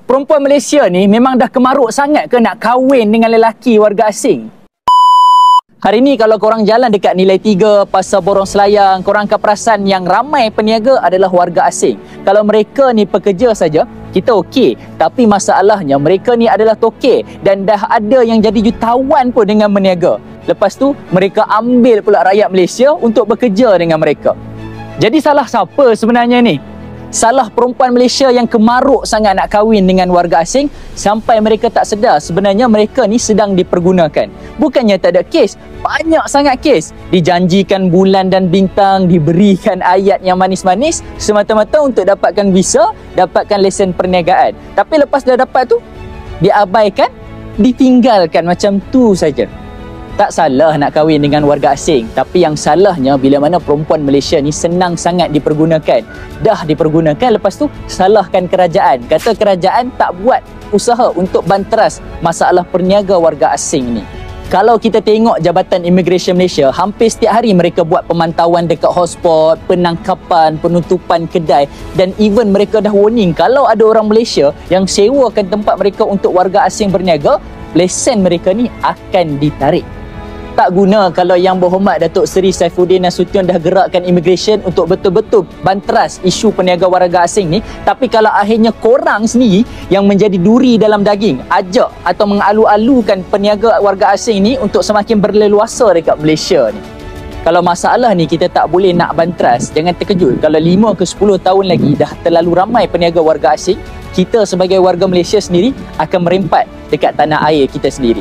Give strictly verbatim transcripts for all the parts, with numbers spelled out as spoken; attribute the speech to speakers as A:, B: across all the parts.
A: perempuan Malaysia ni memang dah kemaruk sangat ke nak kahwin dengan lelaki warga asing? Hari ni kalau korang jalan dekat Nilai tiga, Pasar Borong Selayang, korang akan perasan yang ramai peniaga adalah warga asing. Kalau mereka ni pekerja saja, kita okey. Tapi masalahnya mereka ni adalah tokek dan dah ada yang jadi jutawan pun dengan berniaga. Lepas tu, mereka ambil pula rakyat Malaysia untuk bekerja dengan mereka. Jadi salah siapa sebenarnya ni? Salah perempuan Malaysia yang kemaruk sangat nak kahwin dengan warga asing sampai mereka tak sedar sebenarnya mereka ni sedang dipergunakan. Bukannya tak ada kes, banyak sangat kes. Dijanjikan bulan dan bintang, diberikan ayat yang manis-manis semata-mata untuk dapatkan visa, dapatkan lesen perniagaan. Tapi lepas dah dapat tu, diabaikan, ditinggalkan macam tu saja. Tak salah nak kahwin dengan warga asing, tapi yang salahnya bila mana perempuan Malaysia ni senang sangat dipergunakan. Dah dipergunakan, lepas tu salahkan kerajaan. Kata kerajaan tak buat usaha untuk banteras masalah perniaga warga asing ni. Kalau kita tengok Jabatan Immigration Malaysia, hampir setiap hari mereka buat pemantauan dekat hotspot, penangkapan, penutupan kedai, dan even mereka dah warning kalau ada orang Malaysia yang sewakan tempat mereka untuk warga asing berniaga, lesen mereka ni akan ditarik. Tak guna kalau Yang Berhormat Datuk Seri Saifuddin Nasution dah gerakkan immigration untuk betul-betul banteras isu peniaga warga asing ni, tapi kalau akhirnya korang sendiri yang menjadi duri dalam daging, ajak atau mengalu-alukan peniaga warga asing ni untuk semakin berleluasa dekat Malaysia ni. Kalau masalah ni kita tak boleh nak banteras, jangan terkejut kalau lima ke sepuluh tahun lagi dah terlalu ramai peniaga warga asing, kita sebagai warga Malaysia sendiri akan merempat dekat tanah air kita sendiri.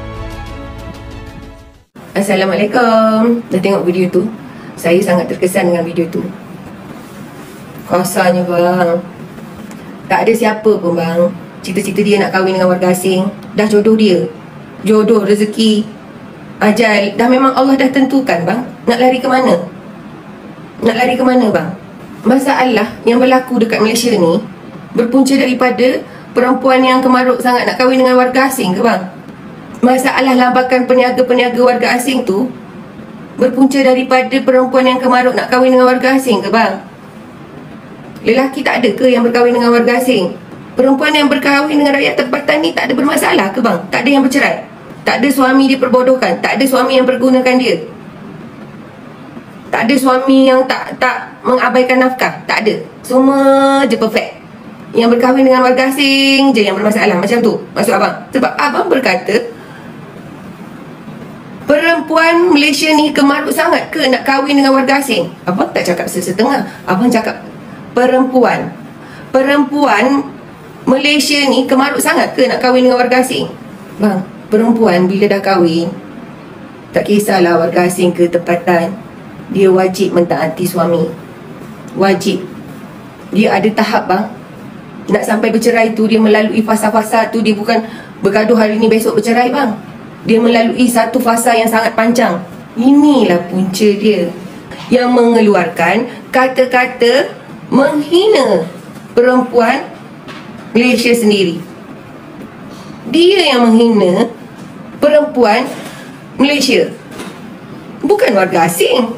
B: Assalamualaikum. Dah tengok video tu? Saya sangat terkesan dengan video tu. Kasarnya bang, tak ada siapa pun bang cita-cita dia nak kahwin dengan warga asing. Dah jodoh dia, jodoh, rezeki, ajal dah memang Allah dah tentukan bang. Nak lari ke mana? Nak lari ke mana bang? Masalah yang berlaku dekat Malaysia ni berpunca daripada perempuan yang kemaruk sangat nak kahwin dengan warga asing ke bang? Masalah lambakan peniaga-peniaga warga asing tu berpunca daripada perempuan yang kemaruk nak kahwin dengan warga asing ke bang? Lelaki tak ada ke yang berkahwin dengan warga asing? Perempuan yang berkahwin dengan rakyat tempatan ni tak ada bermasalah ke bang? Tak ada yang bercerai? Tak ada suami dia perbodohkan? Tak ada suami yang pergunakan dia? Tak ada suami yang tak tak mengabaikan nafkah? Tak ada. Semua je perfect. Yang berkahwin dengan warga asing je yang bermasalah macam tu. Maksud abang? Sebab abang berkata perempuan Malaysia ni kemaruk sangat ke nak kahwin dengan warga asing? Abang tak cakap setengah. Abang cakap perempuan. Perempuan Malaysia ni kemaruk sangat ke nak kahwin dengan warga asing? Bang, perempuan bila dah kahwin, tak kisahlah warga asing ke tempatan, dia wajib mentaati suami. Wajib. Dia ada tahap bang. Nak sampai bercerai tu, dia melalui fasa-fasa tu. Dia bukan bergaduh hari ni besok bercerai bang. Dia melalui satu fasa yang sangat panjang. Inilah punca dia yang mengeluarkan kata-kata menghina perempuan Malaysia sendiri. Dia yang menghina perempuan Malaysia, bukan warga asing.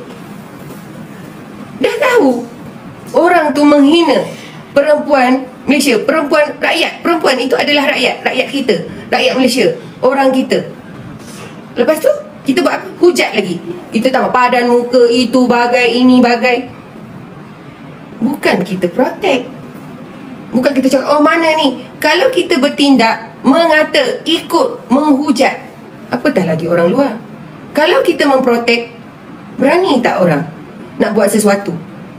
B: Dah tahu orang tu menghina perempuan Malaysia, perempuan rakyat. Perempuan itu adalah rakyat, rakyat kita, rakyat Malaysia, orang kita. Lepas tu kita buat apa? Hujat lagi. Kita tambah padan muka, itu bagai, ini bagai. Bukan kita protect, bukan kita cakap oh mana ni. Kalau kita bertindak mengata, ikut menghujat, apatah lagi orang luar. Kalau kita memprotek, berani tak orang nak buat sesuatu,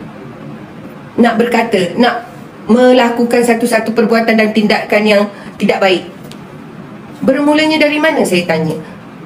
B: nak berkata, nak melakukan satu-satu perbuatan dan tindakan yang tidak baik? Bermulanya dari mana saya tanya?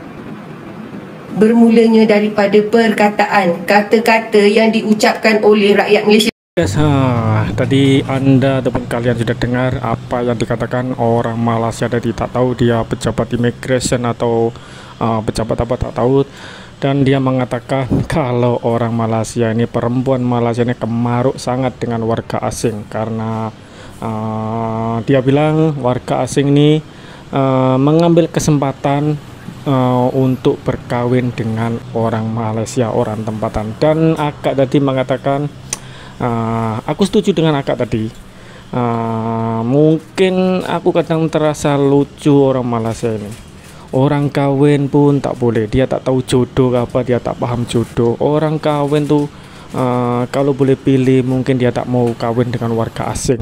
B: Bermulanya daripada perkataan, kata-kata yang diucapkan oleh rakyat Malaysia.
C: Yes, ha, tadi anda ataupun kalian sudah dengar apa yang dikatakan orang Malaysia tadi. Tak tahu dia pejabat immigration atau uh, pejabat apa tak tahu. Dan dia mengatakan kalau orang Malaysia ini, perempuan Malaysia ini kemaruk sangat dengan warga asing. Karena uh, dia bilang warga asing ini uh, mengambil kesempatan Uh, untuk berkawin dengan orang Malaysia, orang tempatan. Dan akak tadi mengatakan, uh, aku setuju dengan akak tadi, Uh, mungkin aku kadang terasa lucu orang Malaysia ini. Orang kawin pun tak boleh, dia tak tahu jodoh apa, dia tak paham jodoh. Orang kawin tuh uh, kalau boleh pilih mungkin dia tak mau kawin dengan warga asing,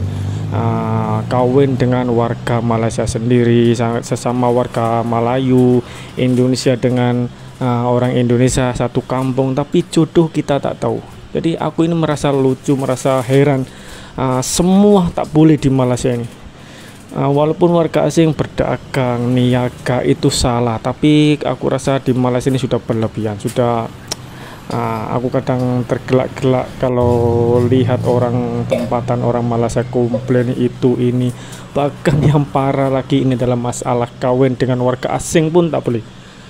C: uh, kawin dengan warga Malaysia sendiri, sesama warga Melayu, Indonesia dengan uh, orang Indonesia satu kampung, tapi jodoh kita tak tahu. Jadi aku ini merasa lucu, merasa heran. Uh, semua tak boleh di Malaysia ini. Uh, walaupun warga asing berdagang, niaga itu salah, tapi aku rasa di Malaysia ini sudah berlebihan. Sudah, uh, aku kadang tergelak-gelak kalau lihat orang tempatan orang Malaysia komplain itu ini. Bahkan yang parah lagi ini dalam masalah kawin dengan warga asing pun tak boleh.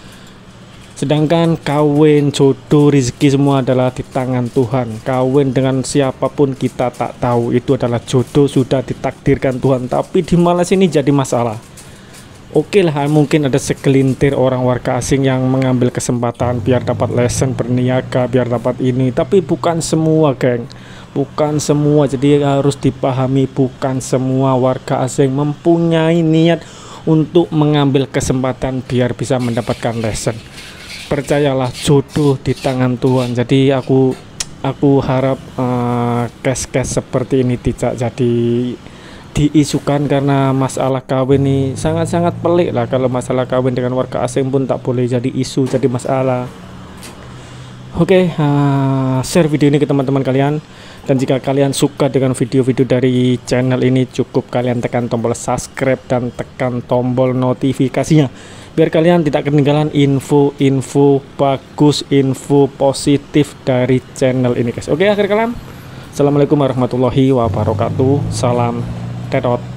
C: Sedangkan kawin, jodoh, rezeki semua adalah di tangan Tuhan. Kawin dengan siapapun kita tak tahu, itu adalah jodoh, sudah ditakdirkan Tuhan. Tapi di Malaysia ini jadi masalah. Oke lah, mungkin ada segelintir orang warga asing yang mengambil kesempatan biar dapat lesson berniaga, biar dapat ini. Tapi bukan semua, geng. Bukan semua, jadi harus dipahami, bukan semua warga asing mempunyai niat untuk mengambil kesempatan biar bisa mendapatkan lesson. Percayalah, jodoh di tangan Tuhan. Jadi aku aku harap uh, case-case seperti ini tidak jadi diisukan, karena masalah kawin ini sangat-sangat pelik lah. Kalau masalah kawin dengan warga asing pun tak boleh jadi isu, jadi masalah. Oke, okay, uh, share video ini ke teman-teman kalian. Dan jika kalian suka dengan video-video dari channel ini, cukup kalian tekan tombol subscribe dan tekan tombol notifikasinya, biar kalian tidak ketinggalan info-info bagus, info positif dari channel ini, guys. Oke, akhir kalam, assalamualaikum warahmatullahi wabarakatuh. Salam dedot.